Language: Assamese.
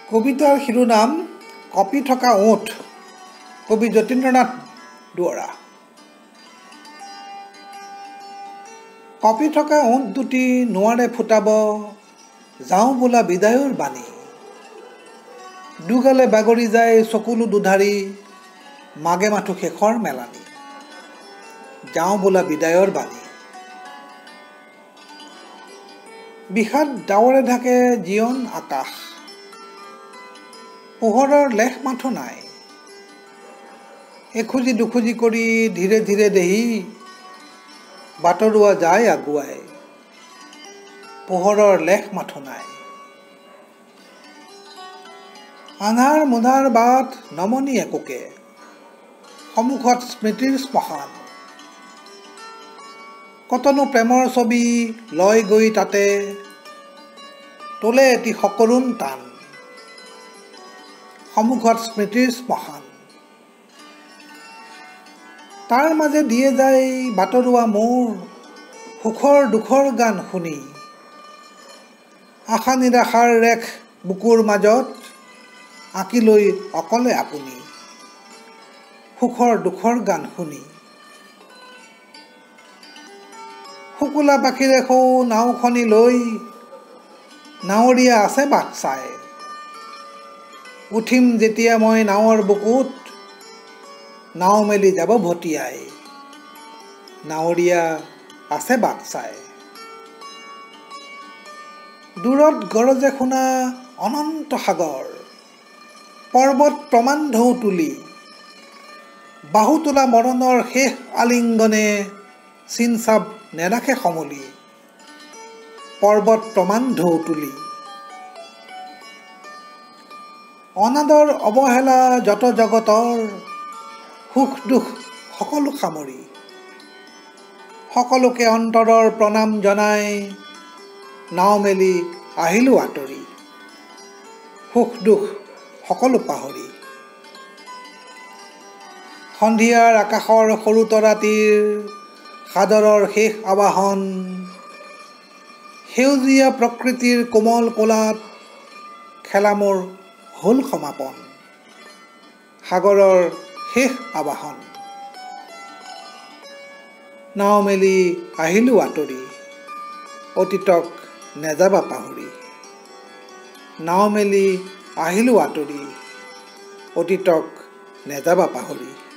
কবিতাৰ শিৰোনাম কপি থকা ওঠ, কবি যতীন্দ্ৰনাথ দুৱৰা। কপি থকা ওঠ দুটি নোৱাৰে ফুটাব, যাওঁ বোলা বিদায়ৰ বাণী। দুগালে বাগৰি যায় চকুলো দুধাৰি, মাগে মাথো শেষৰ মেলানি। যাওঁ বোলা বিদায়ৰ বাণী। বিষাদ ডাৱৰে ঢাকে জীৱন আকাশ, পোহৰৰ লেশ মাথো নাই। এখুজি দুখুজি কৰি ধীৰে ধীৰে দেহি, বাটৰুৱা যায় আগুৱাই। পোহৰৰ লেশ মাথো নাই। আন্ধাৰ মুন্ধাৰ বাট নমনি একোকে, সন্মুখত স্মৃতিৰ শ্মশান। কতনো প্ৰেমৰ ছবি লয় গৈ তাতে, তোলে এটি সকৰুণ টান। সন্মুখত স্মৃতিৰ শ্মশান। তাৰ মাজে দিয়ে যায় বাটৰুৱা মোৰ, সুখৰ দুখৰ গান শুনি। আশা নিৰাশাৰ ৰেখ বুকুৰ মাজত, আঁকি লৈ অকলে আপুনি। সুখৰ দুখৰ গান শুনি। শুকুলা পাখিৰে সৌ নাওখনি লৈ, নাৱৰীয়া আছে বাট চাই। উঠিম যেতিয়া মই নাৱৰ বুকুত, নাও মেলি যাব ভটিয়াই। নাৱৰীয়া আছে বাট চাই। দূৰত গৰজে শুনা অনন্ত সাগৰ, পৰ্বত প্ৰমাণ ঢৌ তুলি। বাহু তোলা মৰণৰ শেষ আলিংগনে, চিন চাপ নেৰাখে সমলি। পৰ্বত প্ৰমাণ ঢৌ তুলি। অনাদৰ অৱহেলা যত জগতৰ, সুখ দুখ সকলো সামৰি। সকলোকে অন্তৰৰ প্ৰণাম জনাই, নাও মেলি আহিলো আঁতৰি। সুখ দুখ সকলো পাহৰি। সন্ধিয়াৰ আকাশৰ সৰু তৰাটিৰ, সাদৰৰ শেষ আবাহন। সেউজীয়া প্ৰকৃতিৰ কোমল কোলাত, খেলা মোৰ হ'ল সমাপন। সাগৰৰ শেষ আবাহন। নাও মেলি আহিলো আঁতৰি, অতীতক নেযাবা পাহৰি। নাও মেলি আহিলো আঁতৰি, অতীতক নেযাবা পাহৰি।